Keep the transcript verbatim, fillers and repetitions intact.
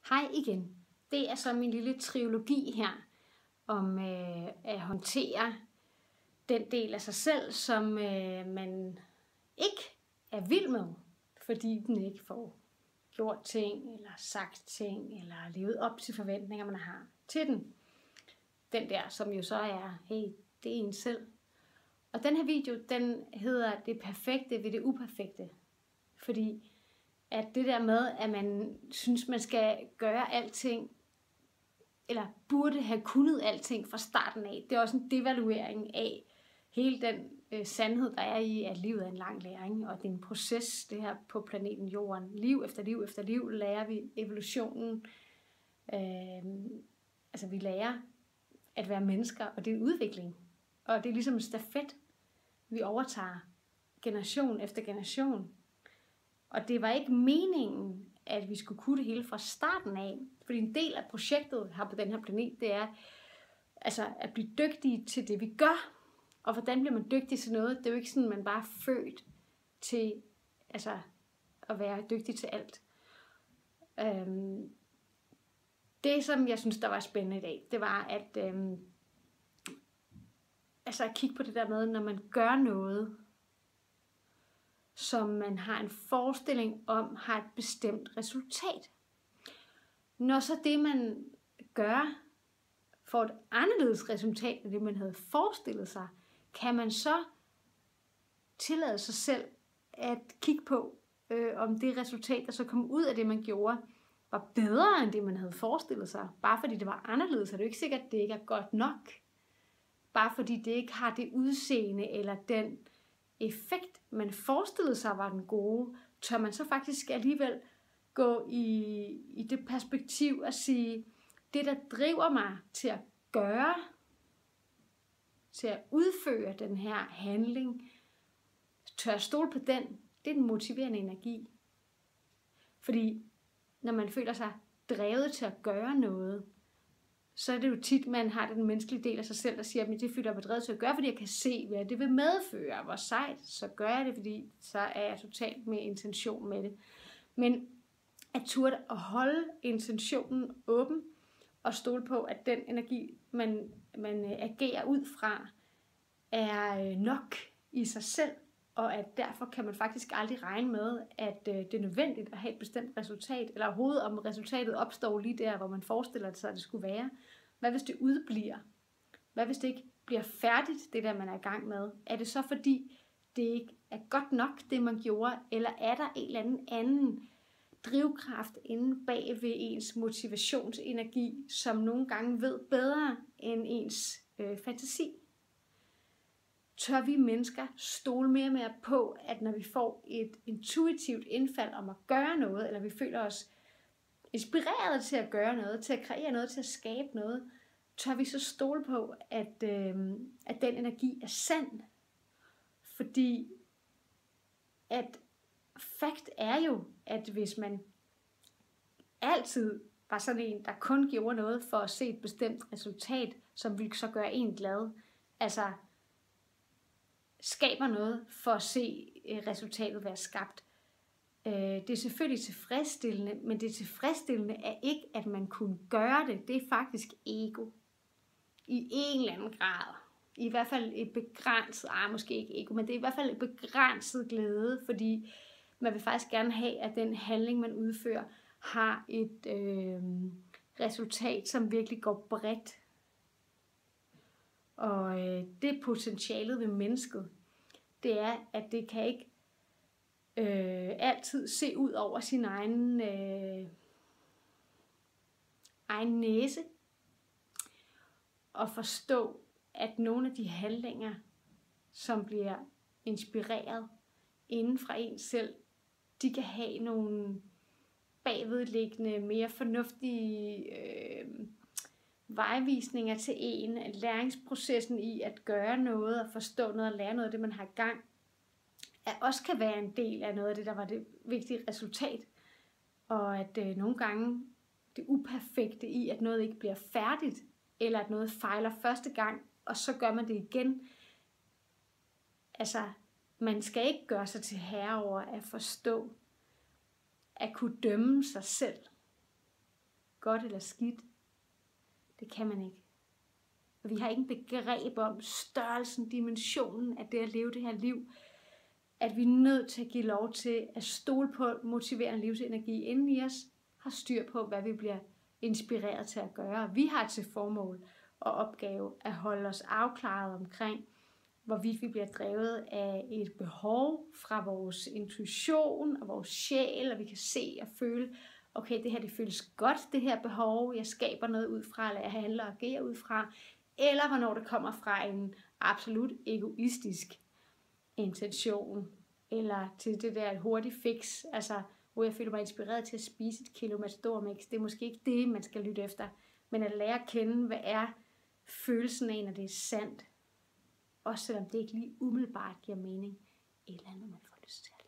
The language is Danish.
Hej igen. Det er så min lille trilogi her om øh, at håndtere den del af sig selv, som øh, man ikke er vild med, fordi den ikke får gjort ting, eller sagt ting, eller levet op til forventninger, man har til den. Den der, som jo så er, hey, det er en selv. Og den her video, den hedder Det perfekte ved det uperfekte. Fordi at det der med, at man synes, man skal gøre alting, eller burde have kunnet alting fra starten af, det er også en devaluering af hele den øh, sandhed, der er i, at livet er en lang læring, og det er en proces, det her på planeten Jorden. Liv efter liv efter liv lærer vi evolutionen. Øh, altså vi lærer at være mennesker, og det er en udvikling. Og det er ligesom en stafet, vi overtager generation efter generation. Og det var ikke meningen, at vi skulle kunne det hele fra starten af. Fordi en del af projektet her på den her planet, det er altså at blive dygtige til det, vi gør. Og hvordan bliver man dygtig til noget? Det er jo ikke sådan, at man bare er født til altså, at være dygtig til alt. Øhm, det, som jeg synes, der var spændende i dag, det var at, øhm, altså at kigge på det der med, når man gør noget, som man har en forestilling om, har et bestemt resultat. Når så det, man gør, får et anderledes resultat end det, man havde forestillet sig, kan man så tillade sig selv at kigge på, øh, om det resultat, der så kom ud af det, man gjorde, var bedre end det, man havde forestillet sig. Bare fordi det var anderledes, er det jo ikke sikkert, at det ikke er godt nok. Bare fordi det ikke har det udseende eller den effekt, man forestillede sig var den gode, tør man så faktisk alligevel gå i, i det perspektiv at sige, det der driver mig til at gøre, til at udføre den her handling, tør jeg stole på den, det er den motiverende energi. Fordi når man føler sig drevet til at gøre noget, så er det jo tit, man har den menneskelige del af sig selv, der siger, at det føler jeg mig drevet til at gøre, fordi jeg kan se, hvad det vil medføre. Hvor sejt, så gør jeg det, fordi så er jeg totalt med intention med det. Men at turde at holde intentionen åben, og stole på, at den energi, man, man agerer ud fra, er nok i sig selv, og at derfor kan man faktisk aldrig regne med, at det er nødvendigt at have et bestemt resultat, eller overhovedet om resultatet opstår lige der, hvor man forestiller sig, at det skulle være. Hvad hvis det udbliver? Hvad hvis det ikke bliver færdigt, det der man er i gang med? Er det så fordi, det ikke er godt nok, det man gjorde, eller er der en eller anden anden drivkraft inde bag ved ens motivationsenergi, som nogle gange ved bedre end ens øh, fantasi? Tør vi mennesker stole mere og mere på, at når vi får et intuitivt indfald om at gøre noget, eller vi føler os inspireret til at gøre noget, til at kreere noget, til at skabe noget, tør vi så stole på, at, øh, at den energi er sand? Fordi at fakt er jo, at hvis man altid var sådan en, der kun gjorde noget for at se et bestemt resultat, som ville så gøre en glad, altså skaber noget for at se resultatet være skabt. Det er selvfølgelig tilfredsstillende, men det tilfredsstillende er ikke, at man kunne gøre det. Det er faktisk ego. I en eller anden grad. I hvert fald et begrænset, ah, måske ikke ego, men det er i hvert fald et begrænset glæde, fordi man vil faktisk gerne have, at den handling, man udfører, har et øh, resultat, som virkelig går bredt. Og øh, det potentialet ved mennesket, det er, at det kan ikke øh, altid se ud over sin egen, øh, egen næse, og forstå, at nogle af de handlinger, som bliver inspireret inden fra en selv, de kan have nogle bagvedliggende, mere fornuftige øh, vejvisninger til en. Læringsprocessen i at gøre noget og forstå noget og lære noget af det, man har i gang, at også kan være en del af noget af det, der var det vigtige resultat. Og at øh, nogle gange det uperfekte i, at noget ikke bliver færdigt, eller at noget fejler første gang, og så gør man det igen. Altså, man skal ikke gøre sig til herre over at forstå, at kunne dømme sig selv. godt eller skidt. Det kan man ikke. Og vi har ikke en begreb om størrelsen, dimensionen af det at leve det her liv. At vi er nødt til at give lov til at stole på motiverende livsenergi inden i os, har styr på, hvad vi bliver inspireret til at gøre. Vi har til formål og opgave at holde os afklaret omkring, hvorvidt vi bliver drevet af et behov fra vores intuition og vores sjæl, og vi kan se og føle, okay, det her det føles godt, det her behov, jeg skaber noget ud fra, eller jeg handler og agerer ud fra, eller hvornår det kommer fra en absolut egoistisk intention, eller til det der et hurtigt fix, altså hvor jeg føler mig inspireret til at spise et kilo Matador-mix. Det er måske ikke det, man skal lytte efter, men at lære at kende, hvad er følelsen af, når det er sandt, også selvom det ikke lige umiddelbart giver mening, eller andet man får lyst til.